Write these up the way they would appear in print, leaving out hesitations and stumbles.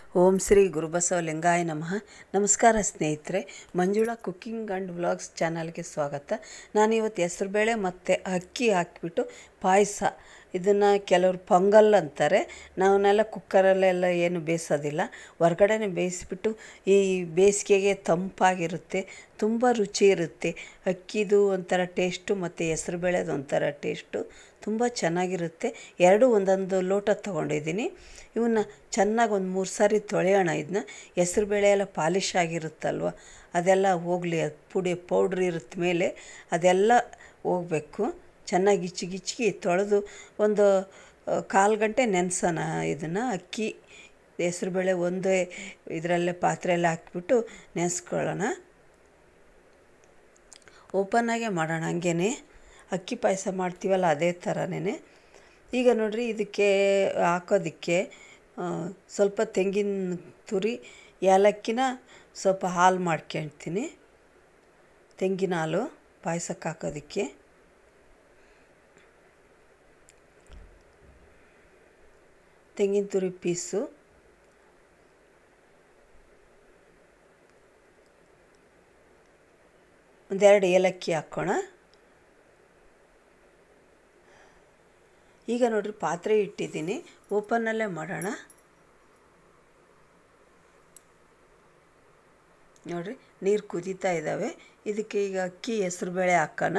ಓಂ ಶ್ರೀ ಗುರುಬಸವಲಿಂಗಾಯ ನಮಃ. ನಮಸ್ಕಾರ ಸ್ನೇಹಿತರೆ, ಮಂಜುಳಾ ಕುಕ್ಕಿಂಗ್ ಆ್ಯಂಡ್ ವ್ಲಾಗ್ಸ್ ಚಾನಲ್ಗೆ ಸ್ವಾಗತ. ನಾನಿವತ್ತು ಹೆಸರುಬೇಳೆ ಮತ್ತು ಅಕ್ಕಿ ಹಾಕಿಬಿಟ್ಟು ಪಾಯಸ, ಇದನ್ನು ಕೆಲವರು ಪೊಂಗಲ್ ಅಂತಾರೆ. ನಾವನ್ನೆಲ್ಲ ಕುಕ್ಕರಲ್ಲೆಲ್ಲ ಏನು ಬೇಯಿಸೋದಿಲ್ಲ, ಹೊರ್ಗಡೆ ಬೇಯಿಸ್ಬಿಟ್ಟು ಈ ಬೇಸಿಗೆಗೆ ತಂಪಾಗಿರುತ್ತೆ, ತುಂಬ ರುಚಿ ಇರುತ್ತೆ. ಅಕ್ಕಿದು ಒಂಥರ ಟೇಸ್ಟು ಮತ್ತು ಹೆಸರುಬೇಳೆದು ಒಂಥರ ಟೇಸ್ಟು ತುಂಬ ಚೆನ್ನಾಗಿರುತ್ತೆ. ಎರಡೂ ಒಂದೊಂದು ಲೋಟ ತೊಗೊಂಡಿದ್ದೀನಿ. ಇವನ್ನ ಚೆನ್ನಾಗಿ ಒಂದು 3 ಸಾರಿ ತೊಳೆಯೋಣ. ಇದನ್ನ ಹೆಸರುಬೇಳೆ ಎಲ್ಲ ಪಾಲಿಶ್ ಆಗಿರುತ್ತಲ್ವ, ಅದೆಲ್ಲ ಹೋಗಲಿ, ಅದು ಪೌಡ್ರ್ ಇರುತ್ತೆ ಮೇಲೆ, ಅದೆಲ್ಲ ಹೋಗಬೇಕು. ಚೆನ್ನಾಗಿ ಗಿಚ್ಚಿ ತೊಳೆದು ಒಂದು 1/4 ಗಂಟೆ ನೆನೆಸೋಣ. ಇದನ್ನು ಅಕ್ಕಿ ಹೆಸರುಬೇಳೆ ಒಂದೇ ಇದರಲ್ಲೇ ಪಾತ್ರೆಯಲ್ಲಿ ಹಾಕಿಬಿಟ್ಟು ನೆನೆಸ್ಕೊಳ್ಳೋಣ. ಓಪನ್ನಾಗೆ ಮಾಡೋಣ, ಹಂಗೇ ಅಕ್ಕಿ ಪಾಯಸ ಮಾಡ್ತೀವಲ್ಲ ಅದೇ ಥರನೇ. ಈಗ ನೋಡಿರಿ, ಇದಕ್ಕೆ ಹಾಕೋದಕ್ಕೆ ಸ್ವಲ್ಪ ತೆಂಗಿನ ತುರಿ, ಏಲಕ್ಕಿನ ಸ್ವಲ್ಪ ಹಾಲು ಮಾಡ್ಕೊಳ್ತೀನಿ. ತೆಂಗಿನ ಹಾಲು ಪಾಯಸಕ್ಕೆ ಹಾಕೋದಕ್ಕೆ. ತೆಂಗಿನ ತುರಿ ಪೀಸು, ಒಂದೆರಡು ಏಲಕ್ಕಿ ಹಾಕೋಣ. ಈಗ ನೋಡಿರಿ, ಪಾತ್ರೆ ಇಟ್ಟಿದ್ದೀನಿ, ಓಪನ್ನಲ್ಲೇ ಮಾಡೋಣ. ನೋಡಿರಿ, ನೀರು ಕುದೀತಾ ಇದ್ದಾವೆ. ಇದಕ್ಕೆ ಈಗ ಅಕ್ಕಿ ಹೆಸರುಬೇಳೆ ಹಾಕೋಣ.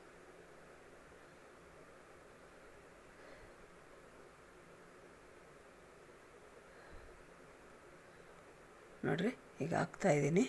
ನೋಡಿರಿ, ಈಗ ಹಾಕ್ತಾಯಿದ್ದೀನಿ.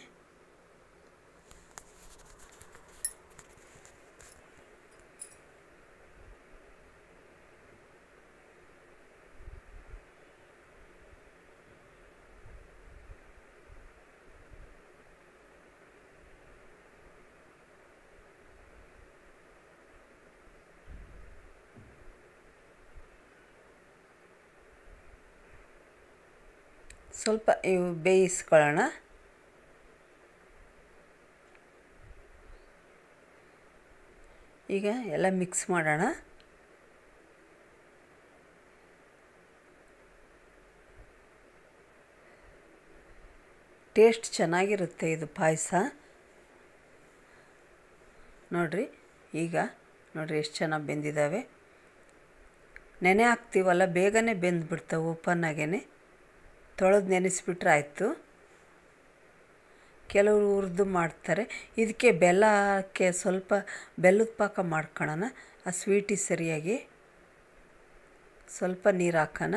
ಸ್ವಲ್ಪ ಇವು ಬೇಯಿಸ್ಕೊಳ್ಳೋಣ. ಈಗ ಎಲ್ಲ ಮಿಕ್ಸ್ ಮಾಡೋಣ. ಟೇಸ್ಟ್ ಚೆನ್ನಾಗಿರುತ್ತೆ ಇದು ಪಾಯಸ. ನೋಡಿರಿ, ಈಗ ನೋಡಿರಿ ಎಷ್ಟು ಚೆನ್ನಾಗಿ ಬೆಂದಿದ್ದಾವೆ. ನೆನೆ ಹಾಕ್ತೀವಲ್ಲ, ಬೇಗನೆ ಬೆಂದುಬಿಡ್ತಾವೆ ಓಪನ್ನಾಗೇ. ತೊಳೆದು ನೆನೆಸ್ಬಿಟ್ರೆ ಆಯಿತು. ಕೆಲವರು ಹುರಿದು ಮಾಡ್ತಾರೆ. ಇದಕ್ಕೆ ಬೆಲ್ಲಕ್ಕೆ ಸ್ವಲ್ಪ ಬೆಲ್ಲದ ಪಾಕ ಮಾಡ್ಕೊಳ್ಳೋಣ, ಆ ಸ್ವೀಟಿಗೆ ಸರಿಯಾಗಿ. ಸ್ವಲ್ಪ ನೀರು ಹಾಕೋಣ.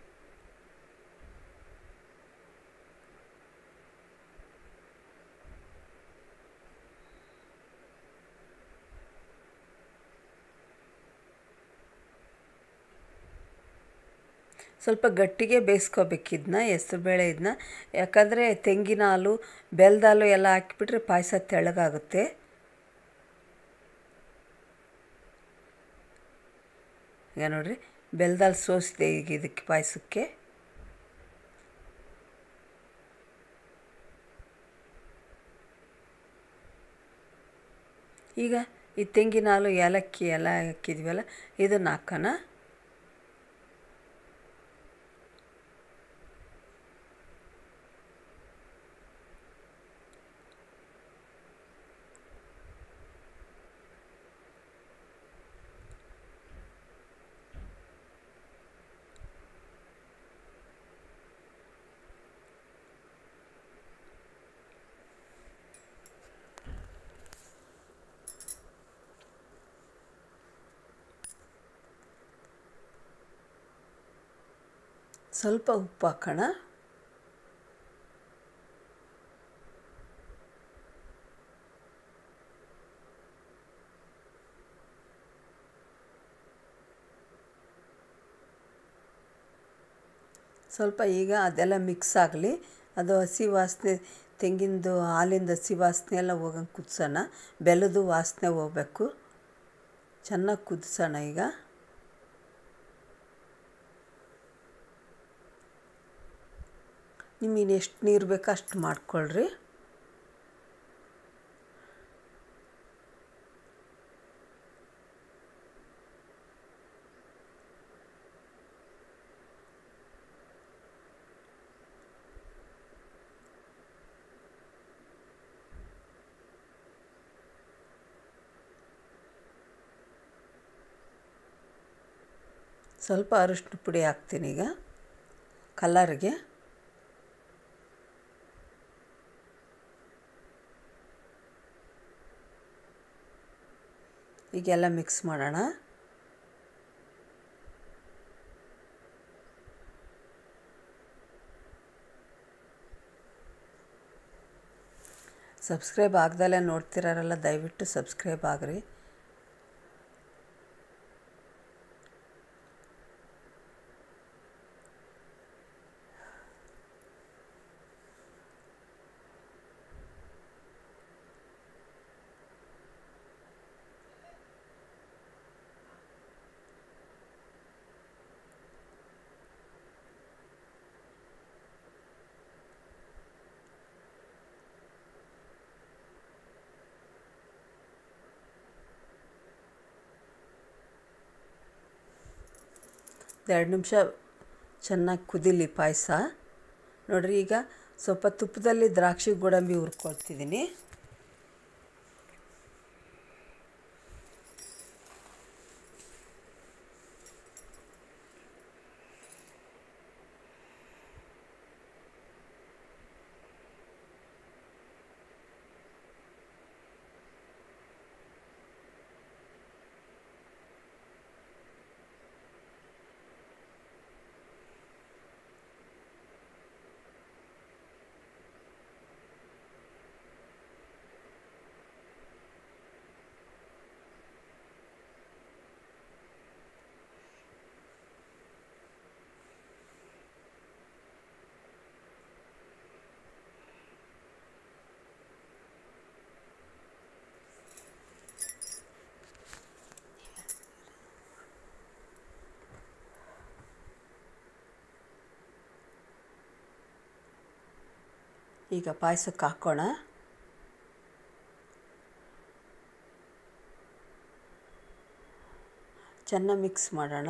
ಸ್ವಲ್ಪ ಗಟ್ಟಿಗೆ ಬೇಯಿಸ್ಕೋಬೇಕು ಇದನ್ನ, ಹೆಸರುಬೇಳೆ ಇದನ್ನ. ಯಾಕಂದರೆ ತೆಂಗಿನ ಹಾಲು, ಬೆಲ್ಲದ ಹಾಲು ಎಲ್ಲ ಹಾಕಿಬಿಟ್ರೆ ಪಾಯಸ ತೆಳ್ಳಗಾಗುತ್ತೆ. ಈಗ ನೋಡಿರಿ, ಬೆಲ್ಲದ ಹಾಲು ಸೋಸಿದೆ ಈಗ ಇದಕ್ಕೆ ಪಾಯಸಕ್ಕೆ. ಈಗ ಈ ತೆಂಗಿನ ಹಾಲು, ಏಲಕ್ಕಿ ಎಲ್ಲ ಹಾಕಿದ್ವಲ್ಲ, ಇದನ್ನು ಹಾಕೋಣ. ಸ್ವಲ್ಪ ಉಪ್ಪು ಹಾಕೋಣ. ಸ್ವಲ್ಪ ಈಗ ಅದೆಲ್ಲ ಮಿಕ್ಸ್ ಆಗಲಿ. ಅದು ಹಸಿ ವಾಸನೆ, ತೆಂಗಿನದು ಹಾಲಿಂದ ಹಸಿ ವಾಸನೆ ಎಲ್ಲ ಹೋಗಂಗೆ ಕುದಿಸೋಣ. ಬೆಲ್ಲದ ವಾಸನೆ ಹೋಗಬೇಕು. ಚೆನ್ನಾಗಿ ಕುದಿಸೋಣ. ಈಗ ನಿಮಗೆ ಎಷ್ಟು ನೀರು ಬೇಕೋ ಅಷ್ಟು ಮಾಡ್ಕೊಳ್ರಿ. ಸ್ವಲ್ಪ ಅರಿಶಿನ ಪುಡಿ ಹಾಕ್ತೀನಿ ಈಗ ಕಲರ್ಗೆ. ಈಗೆಲ್ಲ ಮಿಕ್ಸ್ ಮಾಡೋಣ. ಸಬ್ಸ್ಕ್ರೈಬ್ ಆಗ್ದಲೇ ನೋಡ್ತಿರೋರೆಲ್ಲ ದಯವಿಟ್ಟು ಸಬ್ಸ್ಕ್ರೈಬ್ ಆಗ್ರಿ. ಎರಡು ನಿಮಿಷ ಚೆನ್ನಾಗಿ ಕುದೀಲಿ ಪಾಯಸ. ನೋಡಿರಿ, ಈಗ ಸ್ವಲ್ಪ ತುಪ್ಪದಲ್ಲಿ ದ್ರಾಕ್ಷಿ ಗೋಡಂಬಿ ಹುರ್ಕೊಳ್ತಿದ್ದೀನಿ. ಈಗ ಪಾಯಸಕ್ಕೆ ಹಾಕೋಣ. ಚೆನ್ನಾಗಿ ಮಿಕ್ಸ್ ಮಾಡೋಣ.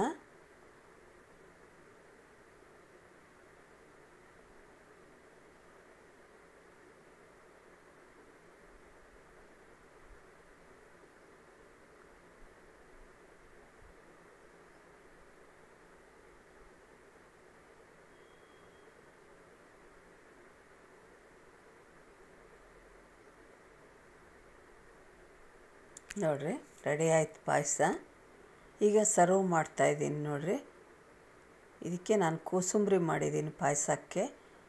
ನೋಡಿರಿ, ರೆಡಿ ಆಯ್ತು ಪಾಯಸ. ಈಗ ಸರ್ವ್ ಮಾಡ್ತಾಯಿದ್ದೀನಿ. ನೋಡಿರಿ, ಇದಕ್ಕೆ ನಾನು ಕೋಸಂಬರಿ ಮಾಡಿದ್ದೀನಿ ಪಾಯಸಕ್ಕೆ.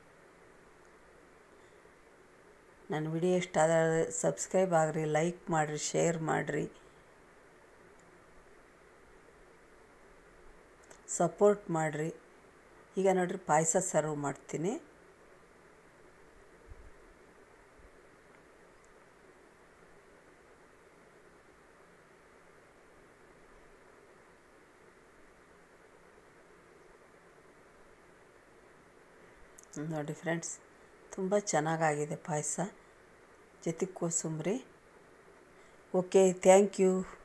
ನನ್ನ ವಿಡಿಯೋ ಇಷ್ಟ ಆದರೆ ಸಬ್ಸ್ಕ್ರೈಬ್ ಆಗಿರಿ, ಲೈಕ್ ಮಾಡಿರಿ, ಶೇರ್ ಮಾಡಿರಿ, ಸಪೋರ್ಟ್ ಮಾಡಿರಿ. ಈಗ ನೋಡಿರಿ, ಪಾಯಸ ಸರ್ವ್ ಮಾಡ್ತೀನಿ. ನೋಡಿ ಫ್ರೆಂಡ್ಸ್, ತುಂಬ ಚೆನ್ನಾಗಾಗಿದೆ ಪಾಯಸ, ಜೊತೆಗೆ ಕೋಸಂಬರಿ. Okay, thank you.